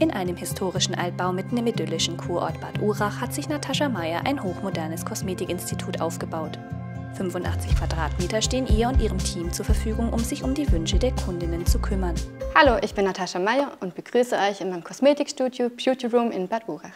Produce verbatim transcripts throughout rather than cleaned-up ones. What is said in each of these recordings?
In einem historischen Altbau mitten im idyllischen Kurort Bad Urach hat sich Natascha Meyer ein hochmodernes Kosmetikinstitut aufgebaut. fünfundachtzig Quadratmeter stehen ihr und ihrem Team zur Verfügung, um sich um die Wünsche der Kundinnen zu kümmern. Hallo, ich bin Natascha Meyer und begrüße euch in meinem Kosmetikstudio Beauty Room in Bad Urach.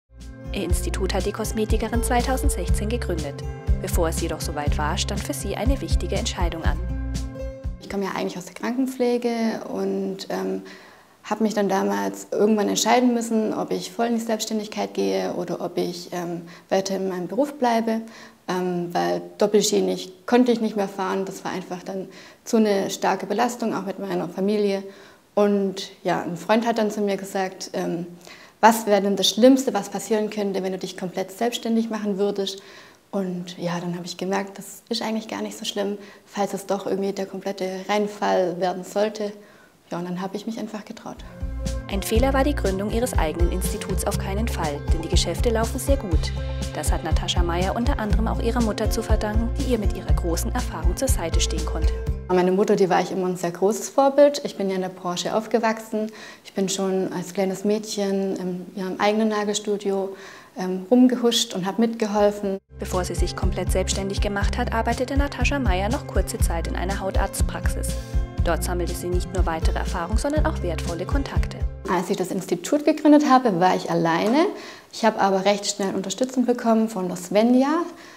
Ihr Institut hat die Kosmetikerin zweitausendsechzehn gegründet. Bevor es jedoch soweit war, stand für sie eine wichtige Entscheidung an. Ich komme ja eigentlich aus der Krankenpflege und ähm, habe mich dann damals irgendwann entscheiden müssen, ob ich voll in die Selbstständigkeit gehe oder ob ich ähm, weiter in meinem Beruf bleibe. Ähm, weil doppelschienig konnte ich nicht mehr fahren. Das war einfach dann zu eine starke Belastung, auch mit meiner Familie. Und ja, ein Freund hat dann zu mir gesagt, ähm, was wäre denn das Schlimmste, was passieren könnte, wenn du dich komplett selbstständig machen würdest? Und ja, dann habe ich gemerkt, das ist eigentlich gar nicht so schlimm, falls es doch irgendwie der komplette Reinfall werden sollte. Ja, und dann habe ich mich einfach getraut. Ein Fehler war die Gründung ihres eigenen Instituts auf keinen Fall, denn die Geschäfte laufen sehr gut. Das hat Natascha Meyer unter anderem auch ihrer Mutter zu verdanken, die ihr mit ihrer großen Erfahrung zur Seite stehen konnte. Meine Mutter, die war ich immer ein sehr großes Vorbild. Ich bin ja in der Branche aufgewachsen. Ich bin schon als kleines Mädchen in ihrem eigenen Nagelstudio ähm, rumgehuscht und habe mitgeholfen. Bevor sie sich komplett selbstständig gemacht hat, arbeitete Natascha Meyer noch kurze Zeit in einer Hautarztpraxis. Dort sammelte sie nicht nur weitere Erfahrung, sondern auch wertvolle Kontakte. Als ich das Institut gegründet habe, war ich alleine. Ich habe aber recht schnell Unterstützung bekommen von der Svenja.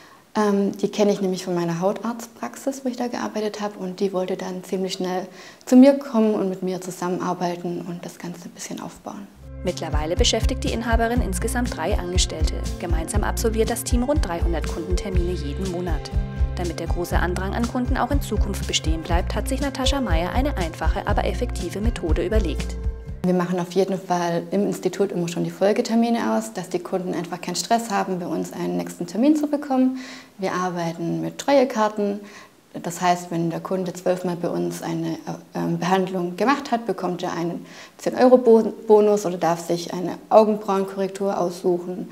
Ähm, die kenne ich nämlich von meiner Hautarztpraxis, wo ich da gearbeitet habe. Und die wollte dann ziemlich schnell zu mir kommen und mit mir zusammenarbeiten und das Ganze ein bisschen aufbauen. Mittlerweile beschäftigt die Inhaberin insgesamt drei Angestellte. Gemeinsam absolviert das Team rund dreihundert Kundentermine jeden Monat. Damit der große Andrang an Kunden auch in Zukunft bestehen bleibt, hat sich Natascha Meyer eine einfache, aber effektive Methode überlegt. Wir machen auf jeden Fall im Institut immer schon die Folgetermine aus, dass die Kunden einfach keinen Stress haben, bei uns einen nächsten Termin zu bekommen. Wir arbeiten mit Treuekarten. Das heißt, wenn der Kunde zwölfmal bei uns eine äh, Behandlung gemacht hat, bekommt er einen zehn Euro Bonus oder darf sich eine Augenbrauenkorrektur aussuchen.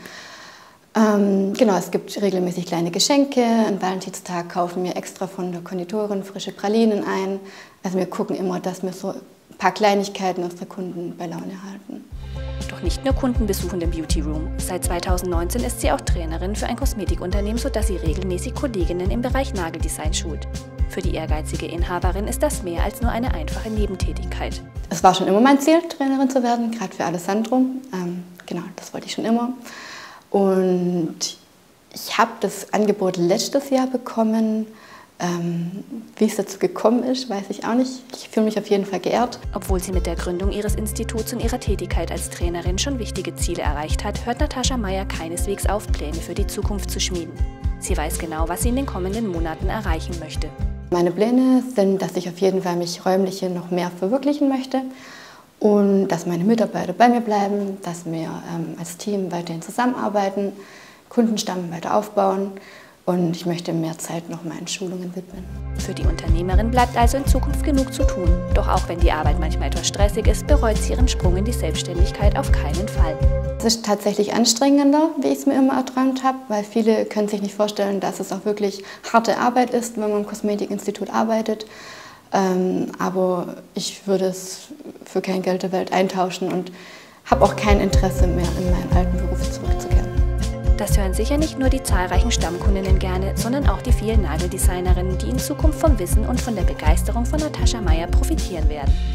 Ähm, genau, es gibt regelmäßig kleine Geschenke. An Valentinstag kaufen wir extra von der Konditorin frische Pralinen ein. Also wir gucken immer, dass wir so ein paar Kleinigkeiten unsere Kunden bei Laune halten. Doch nicht nur Kunden besuchen den Beauty Room. Seit zweitausendneunzehn ist sie auch Trainerin für ein Kosmetikunternehmen, sodass sie regelmäßig Kolleginnen im Bereich Nageldesign schult. Für die ehrgeizige Inhaberin ist das mehr als nur eine einfache Nebentätigkeit. Es war schon immer mein Ziel, Trainerin zu werden, gerade für Alessandro. Ähm, genau, das wollte ich schon immer. Und ich habe das Angebot letztes Jahr bekommen. Ähm, wie es dazu gekommen ist, weiß ich auch nicht. Ich fühle mich auf jeden Fall geehrt. Obwohl sie mit der Gründung ihres Instituts und ihrer Tätigkeit als Trainerin schon wichtige Ziele erreicht hat, hört Natascha Meyer keineswegs auf, Pläne für die Zukunft zu schmieden. Sie weiß genau, was sie in den kommenden Monaten erreichen möchte. Meine Pläne sind, dass ich auf jeden Fall mich räumlich hier noch mehr verwirklichen möchte und dass meine Mitarbeiter bei mir bleiben, dass wir ähm, als Team weiterhin zusammenarbeiten, Kundenstamm weiter aufbauen. Und ich möchte mehr Zeit noch meinen Schulungen widmen. Für die Unternehmerin bleibt also in Zukunft genug zu tun. Doch auch wenn die Arbeit manchmal etwas stressig ist, bereut sie ihren Sprung in die Selbstständigkeit auf keinen Fall. Es ist tatsächlich anstrengender, wie ich es mir immer erträumt habe, weil viele können sich nicht vorstellen, dass es auch wirklich harte Arbeit ist, wenn man im Kosmetikinstitut arbeitet. Ähm, aber ich würde es für kein Geld der Welt eintauschen und habe auch kein Interesse mehr, in meinen alten Beruf zurückzukehren. Das hören sicher nicht nur die zahlreichen Stammkundinnen gerne, sondern auch die vielen Nageldesignerinnen, die in Zukunft vom Wissen und von der Begeisterung von Natascha Meyer profitieren werden.